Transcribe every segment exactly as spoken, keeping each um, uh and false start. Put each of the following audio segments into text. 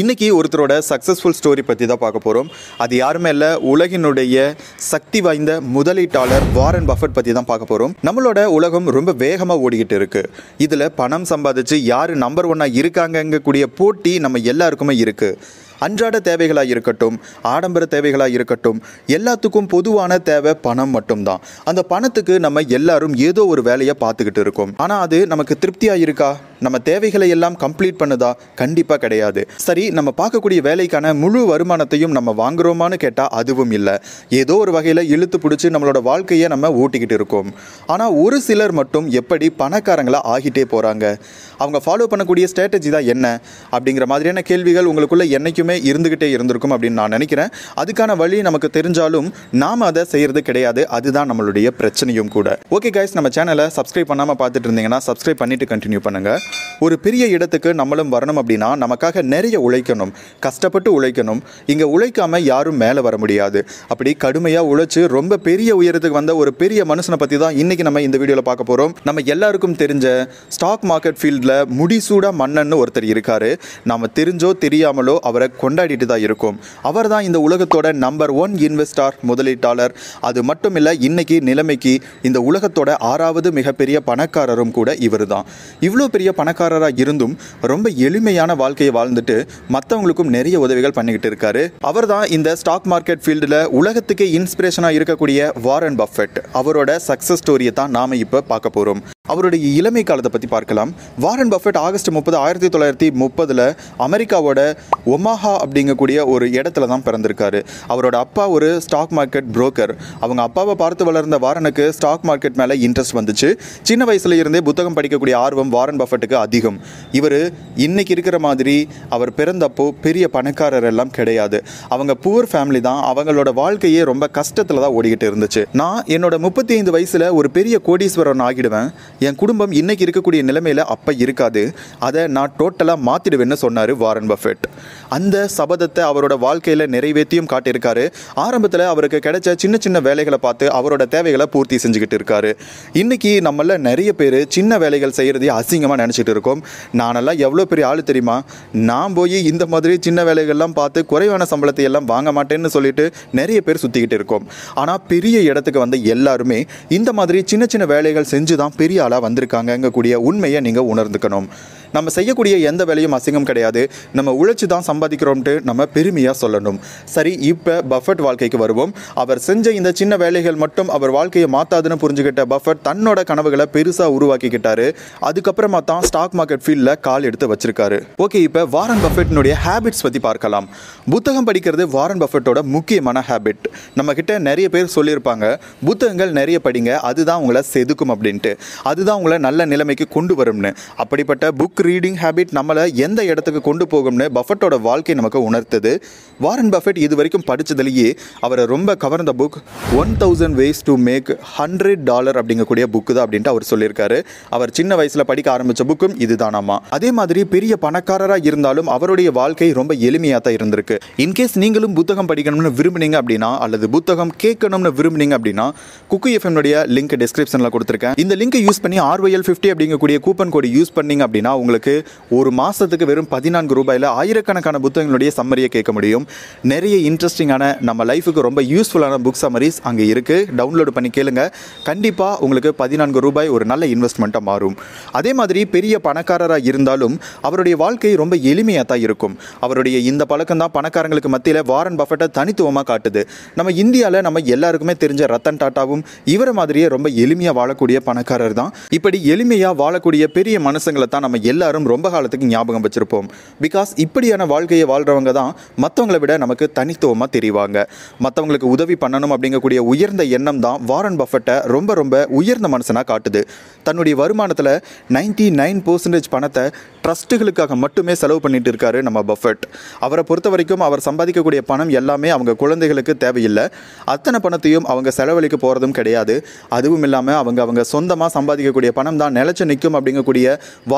இன்னைக்கு ஒருத்தரோட successful story பற்றி தான் பார்க்க போகிறோம். அது யாருமே இல்லை, உலகினுடைய சக்தி வாய்ந்த முதலீட்டாளர் வாரன் பஃபெட் பற்றி தான் பார்க்க போகிறோம். நம்மளோட உலகம் ரொம்ப வேகமாக ஓடிக்கிட்டு இருக்கு. இதில் பணம் சம்பாதிச்சு யார் நம்பர் ஒன்னாக இருக்காங்கங்கக்கூடிய போட்டி நம்ம எல்லாருக்குமே இருக்குது. அன்றாட தேவைகளாக இருக்கட்டும், ஆடம்பர தேவைகளாக இருக்கட்டும், எல்லாத்துக்கும் பொதுவான தேவை பணம் மட்டும்தான். அந்த பணத்துக்கு நம்ம எல்லாரும் ஏதோ ஒரு வேலையை பார்த்துக்கிட்டு இருக்கோம். ஆனால் அது நமக்கு திருப்தியாக இருக்கா? நம்ம தேவைகளை எல்லாம் கம்ப்ளீட் பண்ணுதா? கண்டிப்பாக கிடையாது. சரி, நம்ம பார்க்கக்கூடிய வேலைக்கான முழு வருமானத்தையும் நம்ம வாங்குறோமான்னு கேட்டால் அதுவும் இல்லை. ஏதோ ஒரு வகையில் இழுத்து பிடிச்சி நம்மளோட வாழ்க்கையை நம்ம ஓட்டிக்கிட்டு இருக்கோம். ஆனால் ஒரு சிலர் மட்டும் எப்படி பணக்காரங்களாக ஆகிட்டே போகிறாங்க? அவங்க ஃபாலோ பண்ணக்கூடிய ஸ்ட்ராட்டஜி தான் என்ன அப்படிங்கிற மாதிரியான கேள்விகள் உங்களுக்குள்ளே என்றைக்குமே இருந்துக்கிட்டே இருந்திருக்கும் அப்படின்னு நான் நினைக்கிறேன். அதுக்கான வழி நமக்கு தெரிஞ்சாலும் நாம் அதை செய்கிறது கிடையாது. அதுதான் நம்மளுடைய பிரச்சனையும் கூட. ஓகே கைஸ், நம்ம சேனலை சப்ஸ்கிரைப் பண்ணாமல் பார்த்துட்டு இருந்தீங்கன்னா சப்ஸ்கிரைப் பண்ணிட்டு கண்டினியூ பண்ணுங்கள். ஒரு பெரிய இடத்துக்கு நம்மளும் வரணும் அப்படின்னா நமக்காக நிறைய உழைக்கணும், கஷ்டப்பட்டு உழைக்கணும். இங்கே உழைக்காமல் யாரும் மேலே வர முடியாது. அப்படி கடுமையாக உழைச்சி ரொம்ப பெரிய உயரத்துக்கு வந்த ஒரு பெரிய மனுஷனை பற்றி தான் இன்றைக்கி நம்ம இந்த வீடியோவில் பார்க்க போகிறோம். நம்ம எல்லாருக்கும் தெரிஞ்ச ஸ்டாக் மார்க்கெட் ஃபீல்டில் முடிசூடா மன்னன்னு ஒருத்தர் இருக்காரு. நாம் தெரிஞ்சோ தெரியாமலோ அவரை கொண்டாடிட்டு தான் இருக்கும். அவர் தான் இந்த உலகத்தோட நம்பர் ஒன் இன்வெஸ்டார், முதலீட்டாளர். அது மட்டும் இல்லை, இன்னைக்கு நிலைமைக்கு இந்த உலகத்தோட ஆறாவது மிகப்பெரிய பணக்காரரும் கூட இவர் தான். இவ்வளோ பெரிய பணக்காரராக இருந்தும் ரொம்ப எளிமையான வாழ்க்கையை வாழ்ந்துட்டு மற்றவங்களுக்கும் நிறைய உதவிகள் பண்ணிக்கிட்டு இருக்காரு. அவர் தான் இந்த ஸ்டாக் மார்க்கெட் ஃபீல்டில் உலகத்துக்கே இன்ஸ்பிரேஷனாக இருக்கக்கூடிய வாரன் பஃபெட். அவரோட சக்ஸஸ் ஸ்டோரியை தான் நாம் இப்போ பார்க்க போகிறோம். அவருடைய இளமை காலத்தை பற்றி பார்க்கலாம். வாரன் பஃபெட் ஆகஸ்ட் முப்பது ஆயிரத்தி தொள்ளாயிரத்தி முப்பதில் அமெரிக்காவோட ஒமாஹா அப்படிங்கக்கூடிய ஒரு இடத்துல தான் பிறந்திருக்காரு. அவரோட அப்பா ஒரு ஸ்டாக் மார்க்கெட் புரோக்கர். அவங்க அப்பாவை பார்த்து வளர்ந்த வாரனுக்கு ஸ்டாக் மார்க்கெட் மேலே இன்ட்ரெஸ்ட் வந்துச்சு. சின்ன வயசுல இருந்தே புத்தகம் படிக்கக்கூடிய ஆர்வம் வாரன் பஃபெட்டுக்கு அதிகம். இவர் இன்னைக்கு இருக்கிற மாதிரி அவர் பிறந்தப்போ பெரிய பணக்காரர் எல்லாம் கிடையாது. அவங்க புவர் ஃபேமிலி தான். அவங்களோட வாழ்க்கையே ரொம்ப கஷ்டத்தில் தான் ஓடிக்கிட்டு இருந்துச்சு. நான் என்னோட முப்பத்தி ஐந்து வயசில் ஒரு பெரிய கோடீஸ்வரன் ஆகிடுவேன். என் குடும்பம் இன்னைக்கு இருக்கக்கூடிய நிலைமையில் அப்போ இருக்காது. அதை நான் டோட்டலாக மாற்றிடுவேன்னு சொன்னார் வாரன் பஃபெட். அந்த சபதத்தை அவரோட வாழ்க்கையில் நிறைவேற்றியும் காட்டியிருக்காரு. ஆரம்பத்தில் அவருக்கு கிடைச்ச சின்ன சின்ன வேலைகளை பார்த்து அவரோட தேவைகளை பூர்த்தி செஞ்சுக்கிட்டு இருக்காரு. இன்னைக்கு நம்மள நிறைய பேர் சின்ன வேலைகள் செய்கிறதையே அசிங்கமாக நினச்சிட்டு இருக்கோம். நானெல்லாம் எவ்வளோ பெரிய ஆள் தெரியுமா? நான் போய் இந்த மாதிரி சின்ன வேலைகள்லாம் பார்த்து குறைவான சம்பளத்தை எல்லாம் வாங்க மாட்டேன்னு சொல்லிட்டு நிறைய பேர் சுற்றிக்கிட்டு இருக்கோம். ஆனால் பெரிய இடத்துக்கு வந்த எல்லாருமே இந்த மாதிரி சின்ன சின்ன வேலைகள் செஞ்சு தான் பெரிய ஆளாக வந்திருக்காங்கங்க கூடிய உண்மையை நீங்கள் உணர்ந்துக்கணும். நம்ம செய்யக்கூடிய எந்த வேலையும் அசிங்கம் கிடையாது. நம்ம உழைச்சி தான் சம்பாதிக்கிறோம்ட்டு நம்ம பெருமையாக சொல்லணும். சரி, இப்போ பஃபெட் வாழ்க்கைக்கு வருவோம். அவர் செஞ்ச இந்த சின்ன வேலைகள் மட்டும் அவர் வாழ்க்கையை மாற்றாதுன்னு புரிஞ்சுக்கிட்ட பஃபெட் தன்னோட கனவுகளை பெருசாக உருவாக்கிக்கிட்டாரு. அதுக்கப்புறமா தான் ஸ்டாக் மார்க்கெட் ஃபீல்டில் கால் எடுத்து வச்சிருக்காரு. ஓகே, இப்போ வாரன் பஃபெட்டினுடைய ஹேபிட்ஸ் பற்றி பார்க்கலாம். புத்தகம் படிக்கிறது வாரன் பஃபெட்டோட முக்கியமான ஹேபிட். நம்ம கிட்ட நிறைய பேர் சொல்லியிருப்பாங்க, புத்தகங்கள் நிறைய படிங்க, அதுதான் உங்களை செதுக்கும் அப்படின்ட்டு, அதுதான் உங்களை நல்ல நிலைமைக்கு கொண்டு வரும்னு. அப்படிப்பட்ட புக் ரீடிங் ஹேபிட் நம்மளை எந்த இடத்துக்கு கொண்டு போகும்னு பஃபெட்டோட வாழ்க்கை நமக்கு உணர்த்தது. வாரன் பஃபெட் இது வரைக்கும் படித்ததுலேயே அவரை ரொம்ப கவர்ந்த book one thousand ways to make hundred dollar அப்படிங்கக்கூடிய புக்கு தான் அப்படின்ட்டு அவர் சொல்லியிருக்காரு. அவர் சின்ன வயசில் படிக்க ஆரம்பித்த புக்கும் இதுதானாமா. அதே மாதிரி பெரிய பணக்காரராக இருந்தாலும் அவருடைய வாழ்க்கை ரொம்ப எளிமையாக தான் இருந்திருக்கு. இன்கேஸ் நீங்களும் புத்தகம் படிக்கணும்னு விரும்புனீங்க அப்படின்னா, அல்லது புத்தகம் கேட்கணும்னு விரும்புனீங்க அப்படின்னா, குக்கு எஃப்எம்னுடைய லிங்க் டிஸ்கிரிப்ஷனில் கொடுத்துருக்கேன். இந்த லிங்கை யூஸ் பண்ணி ஆர்ஒஎல் ஃபிஃப்டி அப்படிங்கக்கூடிய கூப்பன் கோடு யூஸ் பண்ணீங்க அப்படின்னா உங்களுக்கு ஒரு மாதத்துக்கு வெறும் பதினான்கு ரூபாயில் ஆயிரக்கணக்கான புத்தகங்களுடைய சம்மரியை கேட்க முடியும். நிறைய இன்ட்ரெஸ்டிங்கான நம்ம லைஃபுக்கு ரொம்ப யூஸ்ஃபுல்லான புக் சம்மரிஸ் அங்கே இருக்குது. டவுன்லோடு பண்ணி கேளுங்க. கண்டிப்பாக உங்களுக்கு பதினான்கு ரூபாய் ஒரு நல்ல இன்வெஸ்ட்மெண்ட்டாக மாறும். அதே மாதிரி பெரிய பணக்காரராக இருந்தாலும் அவருடைய வாழ்க்கை ரொம்ப எளிமையாக தான் இருக்கும். அவருடைய இந்த பழக்கம் தான் பணக்காரங்களுக்கு மத்தியில் வாரன் பஃபெட்டை தனித்துவமாக காட்டுது. நம்ம இந்தியாவில் நம்ம எல்லாருக்குமே தெரிஞ்ச ரத்தன் டாட்டாவும் இவரை மாதிரியே ரொம்ப எளிமையாக வாழக்கூடிய பணக்காரர் தான். இப்படி எளிமையாக வாழக்கூடிய பெரிய மனுஷங்களை தான் நம்ம எல்லாரும் ரொம்ப காலத்துக்கு ஞாபகம் வச்சிருப்போம். பிகாஸ் இப்படியான வாழ்க்கையை வாழ்றவங்க தான் மற்றவங்களை விட நமக்கு தனித்துவமாக தெரிவாங்க. மற்றவங்களுக்கு உதவி பண்ணணும் அப்படிங்கக்கூடிய உயர்ந்த எண்ணம் தான் வாரன் பஃபெட்டை ரொம்ப ரொம்ப உயர்ந்த மனுஷனாக காட்டுது. தன்னுடைய வருமானத்தில் நைன்டி நைன் பர்சன்டேஜ் பணத்தை ட்ரஸ்ட்டுகளுக்காக மட்டுமே செலவு பண்ணிட்டு இருக்காரு நம்ம பஃபெட். அவரை பொறுத்த வரைக்கும் அவர் சம்பாதிக்கக்கூடிய பணம் எல்லாமே அவங்க குழந்தைகளுக்கு தேவையில்லை. அத்தனை பணத்தையும் அவங்க செலவழிக்க போகிறதும் கிடையாது. அதுவும் இல்லாமல் அவங்க அவங்க சொந்தமாக சம்பாதிக்கக்கூடிய பணம் தான் நிலச்சி நிற்கும் அப்படிங்கக்கூடிய வாரன் கிட்ட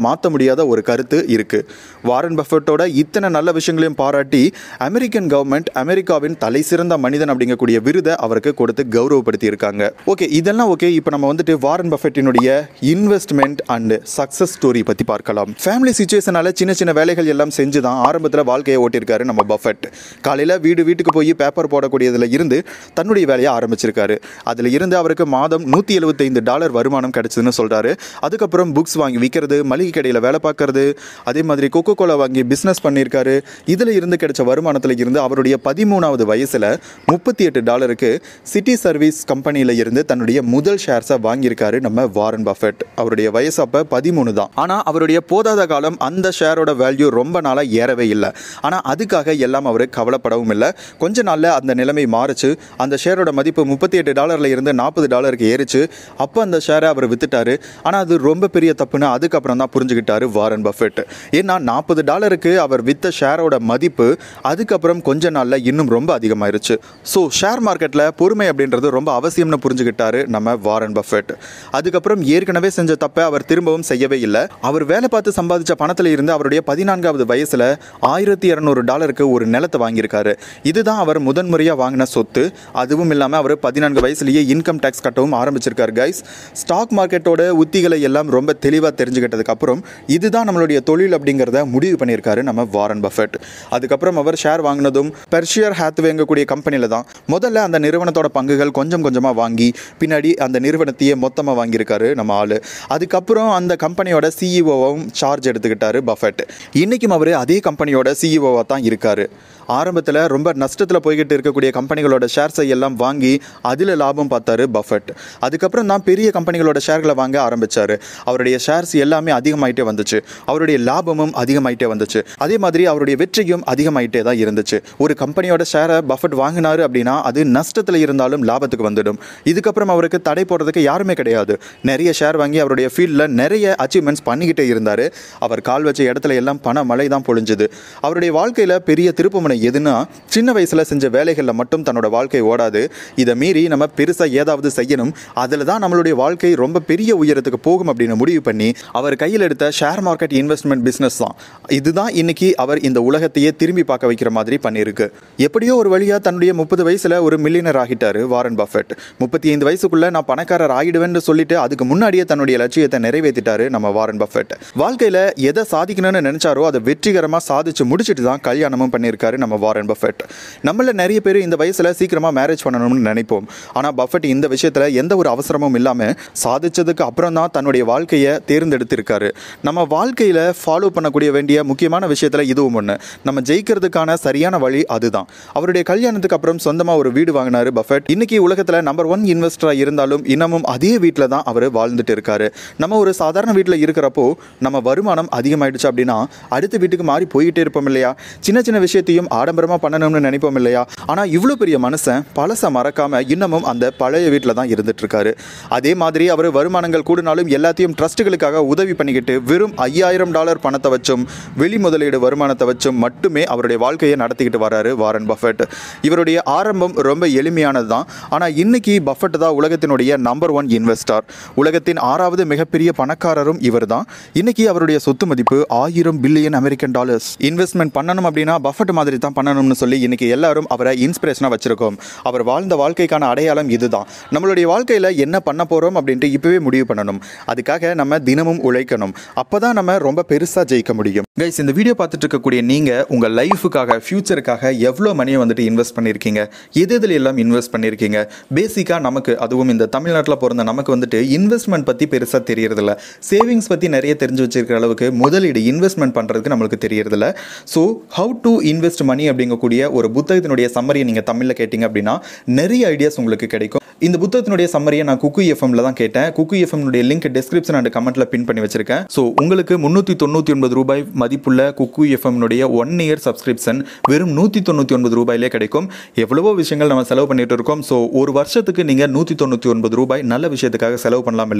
மாற்ற முடியாத ஒரு கருத்து இருக்கு. வாரன் பஃபெட்டோட இத்தனை நல்ல விஷயங்களையும் பாராட்டி அமெரிக்கன் கவர்மெண்ட் அமெரிக்காவின் தலை சிறந்த மனிதன் அப்படிங்கக்கூடிய விருதை அவருக்கு கொடுத்து கௌரவப்படுத்தி இருக்காங்க. ஓகே, இதெல்லாம் ஓகே. இப்போ நம்ம வந்துட்டு வாரன் பஃபெட்டினுடைய இன்வெஸ்ட்மெண்ட் அண்ட் சக்சஸ் ஸ்டோரி பற்றி பார்க்கலாம். ஃபேமிலி சிச்சுவேஷனால சின்ன சின்ன வேலைகள் எல்லாம் செஞ்சு தான் ஆரம்பத்தில் வாழ்க்கையை ஓட்டியிருக்காரு நம்ம பஃபெட். காலையில் வீடு வீட்டுக்கு போய் பேப்பர் போடக்கூடியதில் இருந்து தன்னுடைய வேலையை ஆரம்பிச்சிருக்காரு. அதில் இருந்து அவருக்கு மாதம் நூற்றி எழுபத்தைந்து டாலர் வருமானம் கிடைச்சதுன்னு சொல்கிறாரு. அதுக்கப்புறம் புக்ஸ் வாங்கி விற்கிறது, மளிகை கடையில் வேலை பார்க்கறது, அதே மாதிரி கொக்கோ கோலா வாங்கி பிஸ்னஸ் பண்ணியிருக்காரு. இதில் இருந்து கிடைச்ச வருமானத்தில் இருந்து அவருடைய பதிமூணாவது வயசில் முப்பத்தி எட்டு டாலருக்கு சிட்டி சர்வீஸ் கம்பெனியில் இருந்து தன்னுடைய முதல் ஷேர்ஸை வாங்கியிருக்காரு நம்ம வாரன் பஃபெட். அவருடைய வயசு அப்போ பதிமூணு தான். ஆனால் அவருடைய போதாத காலம் அந்த ஷேரோட வேல்யூ ரொம்ப நாளாக ஏறவே இல்லை. ஆனால் அதுக்காக எல்லாம் அவர் கவலைப்படவும் இல்லை. கொஞ்ச நாளில் அந்த நிலைமை மாறிச்சு. அந்த ஷேரோட மதிப்பு முப்பத்தி எட்டு டாலரில் இருந்து நாற்பது டாலருக்கு ஏறிச்சு. அப்போ அந்த ஷேரை அவர் வித்துட்டாரு. ஆனால் அது ரொம்ப பெரிய தப்புன்னு அதுக்கப்புறம் தான் புரிஞ்சுக்கிட்டாரு வாரன் பஃபெட். ஏன்னா நாற்பது டாலருக்கு அவர் வித்த ஷேரோட மதிப்பு அதுக்கப்புறம் கொஞ்ச நாளில் இன்னும் ரொம்ப அதிகமாயிருச்சு. ஸோ ஷேர் மார்க்கெட்டில் பொறுமை அப்படின்றது ரொம்ப அவசியம்னு புரிஞ்சுக்கிட்டாரு நம்ம வாரன் பஃபெட். அதுக்கப்புறம் ஏற்கனவே செஞ்ச தப்பை அவர் திரும்பவும் செய்யவே இல்லை. அவர் வேலை பார்த்து சம்பாதிச்ச பணத்தில் இருந்து அவருடைய பதினான்காவது வயசில் ஆயிரத்தி இரநூறு டாலருக்கு ஒரு நிலத்தை வாங்கியிருக்காரு. இதுதான் அவர் முதன்முறையாக வாங்கின சொத்து. அதுவும் இல்லாமல் அவர் பதினான்கு வயசுலேயே இன்கம் டேக்ஸ் கட்டவும் ஆரம்பிச்சிருக்காரு. கைஸ், ஸ்டாக் மார்க்கெட்டோட உத்திகளை எல்லாம் ரொம்ப தெளிவாக தெரிஞ்சுக்கிட்டதுக்கு அப்புறம் இதுதான் நம்மளுடைய தொழில் அப்படிங்கிறத முடிவு பண்ணியிருக்காரு நம்ம வாரன் பஃபெட். அதுக்கப்புறம் அவர் ஷேர் வாங்கினதும் பெர்ஷியர் ஹேத்வேங்கக்கூடிய கம்பெனியில் தான். முதல்ல அந்த நிறுவனத்தோட பங்குகள் கொஞ்சம் கொஞ்சமாக வாங்கி பின்னாடி அந்த நிறுவனத்தையே மொத்தமாக வாங்கியிருக்காரு நம்ம ஆள். அதுக்கப்புறம் அந்த கம்பெனியோட சிஇஓவும் சார்ஜ் எடுத்துக்கிட்டாரு பஃபெட். இன்றைக்கும் அவர் அதே கம்பெனியோட சிஇஓவாக தான் இருக்கார். ஆரம்பத்தில் ரொம்ப நஷ்டத்தில் போய்கிட்டு இருக்கக்கூடிய கம்பெனிகளோட ஷேர்ஸை எல்லாம் வாங்கி அதில் லாபம் பார்த்தாரு பஃபெட். அதுக்கப்புறம் தான் பெரிய கம்பெனிகளோட ஷேர்களை வாங்க ஆரம்பித்தார். அவருடைய ஷேர்ஸ் எல்லாமே அதிகமாயிட்டே வந்துச்சு. அவருடைய லாபமும் அதிகமாயிட்டே வந்துச்சு. அதே மாதிரி அவருடைய வெற்றியும் அதிகமாயிட்டே தான் இருந்துச்சு. ஒரு கம்பெனியோட ஷேரை பஃபெட் வாங்கினாரு அப்படின்னா அது நஷ்டத்தில் இருந்தாலும் லாபத்துக்கு வந்துடும். இதுக்கப்புறம் அவருக்கு தடை போடுறதுக்கு யாருமே கிடையாது. நிறைய ஷேர் வாங்கி அவருடைய ஃபீல்டில் நிறைய அச்சீவ்மெண்ட்ஸ் பண்ணிக்கிட்டே இருந்தார். அவர் கால் வச்ச இடத்துல எல்லாம் பண மழை தான் பொழிஞ்சுது. அவருடைய வாழ்க்கையில் பெரிய திருப்புமுனை எதுனா, சின்ன வயசில் செஞ்ச வேலைகளில் மட்டும் தன்னோட வாழ்க்கை ஓடாது. இதை மீறி நம்ம பெருசாக ஏதாவது செய்யணும், அதில் தான் நம்மளுடைய வாழ்க்கை ரொம்ப பெரிய உயரத்துக்கு போகும் அப்படின்னு முடிவு பண்ணி அவர் கையில் எடுத்த ஷேர் மார்க்கெட் இன்வெஸ்ட்மெண்ட் பிஸ்னஸ் தான். இதுதான் இன்னைக்கு அவர் இந்த உலகத்தையே திரும்பி பார்க்க வைக்கிற மாதிரி பண்ணியிருக்கு. எப்படியோ ஒரு வழியாக தன்னுடைய முப்பது வயசில் ஒரு மில்லியனர் ஆகிட்டாரு வாரன் பஃபெட். முப்பத்தி ஐந்து வயசுக்குள்ள நான் பணக்காரர் ஆகிடுவேன்னு சொல்லிட்டு அதுக்கு முன்னாடியே தன்னுடைய லட்சியத்தை நிறைவேற்றிட்டாரு நம்ம வாரன் பஃபெட். வாழ்க்கையில் எதை சாதிக்கணும்னு நினைச்சாரோ அதை வெற்றிகரமாக சாதிச்சு முடிச்சுட்டு தான் கல்யாணமும் பண்ணியிருக்காரு நம்ம வாரன் பஃபெட். நம்மள நிறைய பேர் இந்த வயசில் சீக்கிரமாக மேரேஜ் பண்ணணும்னு நினைப்போம். ஆனால் பஃபெட் இந்த விஷயத்தில் எந்த ஒரு அவசரமும் இல்லாமல் சாதிச்சதுக்கு அப்புறம் தான் தன்னுடைய வாழ்க்கையை தேர்ந்தெடுத்திருக்காரு. நம்ம வாழ்க்கையில் ஃபாலோ பண்ணக்கூடிய வேண்டிய முக்கியமான விஷயத்தில் இதுவும் ஒன்று. நம்ம ஜெயிக்கிறதுக்கான சரியான வழி அதுதான். அவருடைய கல்யாணத்துக்கு அப்புறம் சொந்தமாக ஒரு வீடு வாங்கினாரு பஃபெட். இன்னைக்கு உலகத்தில் நம்பர் ஒன் இன்வெஸ்டராக இருந்தாலும் இன்னமும் அதே வீட்டில் தான் அவர் வாழ்ந்துட்டு இருக்காரு. நம்ம ஒரு சாதாரண வீட்டில் இருக்கிறப்போ நம்ம வருமானம் அதிகமாயிடுச்சு அப்படின்னா அடுத்த வீட்டுக்கு மாறி போயிட்டே இருப்போம் இல்லையா? சின்ன சின்ன விஷயத்தையும் ஆடம்பரமாக பண்ணணும்னு நினைப்போம் இல்லையா? ஆனால் இவ்வளோ பெரிய மனுஷன் பழச மறக்காம இன்னமும் அந்த பழைய வீட்டில் தான் இருந்துட்டு இருக்காரு. அதே மாதிரி அவர் வருமானங்கள் கூடினாலும் எல்லாத்தையும் ட்ரஸ்ட்டுகளுக்காக உதவி பண்ணிக்கிட்டு வெறும் ஐயாயிரம் டாலர் பணத்தை வச்சும் வெளி முதலீடு வருமானத்தை வச்சும் மட்டுமே அவருடைய வாழ்க்கையை நடத்திக்கிட்டு வராரு வாரன் பஃபெட். இவருடைய ஆரம்பம் ரொம்ப எளிமையானது தான். ஆனால் இன்னைக்கு பஃபெட் தான் உலகத்தினுடைய நம்பர் ஒன் இன்வெஸ்டர். உலகத்தின் ஆறாவது மிகப்பெரிய பணக்காரரும் இவர் தான். இன்னைக்கு அவருடைய சொத்து மதிப்பு ஆயிரம் பில்லியன் அமெரிக்கன் டாலர்ஸ். இன்வெஸ்ட்மெண்ட் பண்ணணும் அப்படின்னா பஃபெட் மாதிரி தான் பண்ணணும்னு சொல்லி இன்னைக்கு எல்லாரும் அவரை இன்ஸ்பிரேஷனாக வச்சிருக்கோம். அவர் வாழ்ந்த வாழ்க்கைக்கான அடையாளம் இதுதான். நம்மளுடைய வாழ்க்கையில் என்ன பண்ண போகிறோம் அப்படின்ட்டு இப்போவே முடிவு பண்ணணும். அதுக்காக நம்ம தினமும் உழைக்கணும். அப்போ தான் நம்ம ரொம்ப பெருசாக ஜெயிக்க முடியும். கைஸ், இந்த வீடியோ பார்த்துட்டு இருக்கக்கூடிய நீங்கள் உங்கள் லைஃபுக்காக ஃபியூச்சருக்காக எவ்வளோ மணியை வந்துட்டு இன்வெஸ்ட் பண்ணியிருக்கீங்க, எது எதில் எல்லாம் இன்வெஸ்ட் பண்ணியிருக்கீங்க? பேசிக்காக நமக்கு, அதுவும் இந்த தமிழ்நாட்டில் பிறந்த நமக்கு வந்துட்டு இன்வெஸ்ட்மெண்ட் பற்றி பெருசாக தெரியறதில்ல. சேவிங்ஸ் பற்றி நிறைய தெரிஞ்சு வச்சிருக்கிற அளவுக்கு முதலீடு இன்வெஸ்ட்மெண்ட் பண்ணுறதுக்கு நம்மளுக்கு தெரியறதில்ல. So how to invest money அப்படிங்கக்கூடிய ஒரு புத்தகத்தினுடைய சம்மரியை நீங்கள் தமிழில் கேட்டிங்க அப்படின்னா நிறைய ஐடியாஸ் உங்களுக்கு கிடைக்கும். இந்த புத்தகத்தினுடைய சம்மரியை நான் குக்கு எஃப்எம்ல தான் கேட்டேன். குக்கு எஃப்எம்னுடைய லிங்க் டிஸ்கிரிப்ஷன் அண்ட் கமெண்ட்ல பின் பண்ணி வச்சிருக்கேன். ஸோ உங்களுக்கு முன்னூற்றி தொண்ணூற்றி ஒன்பது ரூபாய் மதிப்புள்ள குக்கு எஃப்எம்னுடைய ஒன் இயர் சப்ஸ்கிரிப்ஷன் வெறும் நூற்றி தொண்ணூற்றி ஒன்பது ரூபாயிலே கிடைக்கும். எவ்வளவோ விஷயங்கள் நம்ம செலவு பண்ணிட்டு இருக்கோம். ஸோ ஒரு வருஷத்துக்கு நீங்கள் நூற்றி தொண்ணூற்றி ஒன்பது ரூபாய் நல்ல விஷயத்துக்காக செலவு பண்ணலாம் இல்லையா?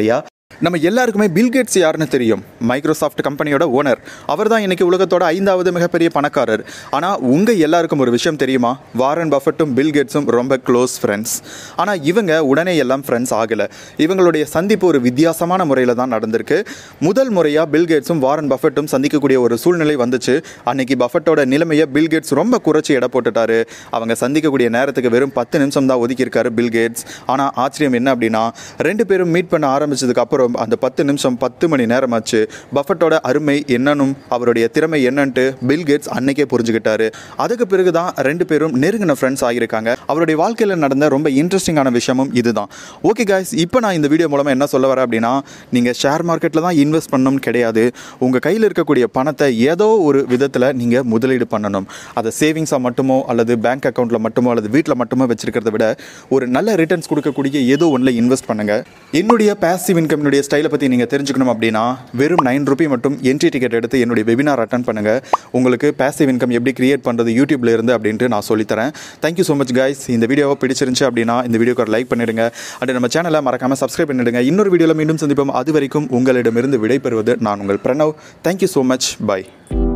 நம்ம எல்லாருக்குமே பில் கேட்ஸ் யாருன்னு தெரியும். மைக்ரோசாஃப்ட் கம்பெனியோட ஓனர். அவர் தான் இன்னைக்கு உலகத்தோட ஐந்தாவது மிகப்பெரிய பணக்காரர். ஆனால் உங்கள் எல்லாருக்கும் ஒரு விஷயம் தெரியுமா? வாரன் பஃபெட்டும் பில் கேட்ஸும் ரொம்ப க்ளோஸ் ஃப்ரெண்ட்ஸ். ஆனால் இவங்க உடனே எல்லாம் ஃப்ரெண்ட்ஸ் ஆகலை. இவங்களுடைய சந்திப்பு ஒரு வித்தியாசமான முறையில் தான் நடந்திருக்கு. முதல் முறையாக பில் கேட்ஸும் வாரன் பஃபெட்டும் சந்திக்கக்கூடிய ஒரு சூழ்நிலை வந்துச்சு. அன்னைக்கு பஃபெட்டோட நிலைமையை பில் கேட்ஸ் ரொம்ப குறைச்சி எடை போட்டுட்டாரு. அவங்க சந்திக்கக்கூடிய நேரத்துக்கு வெறும் பத்து நிமிஷம் தான் ஒதுக்கியிருக்காரு பில் கேட்ஸ். ஆனால் ஆச்சரியம் என்ன அப்படின்னா, ரெண்டு பேரும் மீட் பண்ண ஆரம்பிச்சதுக்கு அப்புறம் அந்த பத்து நிமிஷம் பத்து மணி நேரம் ஆச்சு. பஃபெட்டோட அருமை என்னன்னு, அவருடைய திறமை என்னன்ட்டு பில் கேட்ஸ் அன்னைக்கே புரிஞ்சுக்கிட்டாரு. அதுக்கு பிறகுதான் ரெண்டு பேரும் நெருங்கின ஃப்ரெண்ட்ஸ் ஆகியிருக்காங்க. அவருடைய வாழ்க்கையில் நடந்த ரொம்ப இன்ட்ரெஸ்டிங்கான விஷயமும் இதுதான். ஓகே கைஸ், இப்போ நான் இந்த வீடியோ மூலமாக என்ன சொல்ல வரேன் அப்படின்னா, நீங்கள் ஷேர் மார்க்கெட்டில் தான் இன்வெஸ்ட் பண்ணணும் கிடையாது. உங்கள் கையில் இருக்கக்கூடிய பணத்தை ஏதோ ஒரு விதத்தில் நீங்கள் முதலீடு பண்ணணும். அதை சேவிங்ஸாக மட்டுமோ அல்லது பேங்க் அக்கௌண்ட்டில் மட்டுமோ அல்லது வீட்டில் மட்டுமோ வச்சிருக்கிறத விட ஒரு நல்ல ரிட்டர்ன்ஸ் கொடுக்கக்கூடிய ஏதோ ஒன்றில் இன்வெஸ்ட் பண்ணுங்கள். என்னுடைய பாசிவ் இன்கம் ஸ்டைலை பற்றி நீங்கள் தெரிஞ்சுக்கணும் அப்படின்னா வெறும் நைன் ருபி மட்டும் என்ட்ரி டிக்கெட் எடுத்து என்னுடைய வெபினார் அட்டன் பண்ணுங்கள். உங்களுக்கு பாசிவ் இன்கம் எப்படி கிரியேட் பண்ணுறது யூடியூப்ல இருந்து அப்படின்ட்டு நான் சொல்லித்தரேன். Thank you so much guys. இந்த வீடியோவை பிடிச்சிருந்துச்சு அப்படின்னா இந்த வீடியோக்கு ஒரு லைக் பண்ணிடுங்க. அப்படி நம்ம சேனலை மறக்காமல் சப்ஸ்கிரைப் பண்ணிடுங்க. இன்னொரு வீடியோவில் மீண்டும் சந்திப்போம். அது வரைக்கும் உங்களிடமிருந்து விடைபெறுவது நான் உங்கள் Pranav. Thank you so much. By.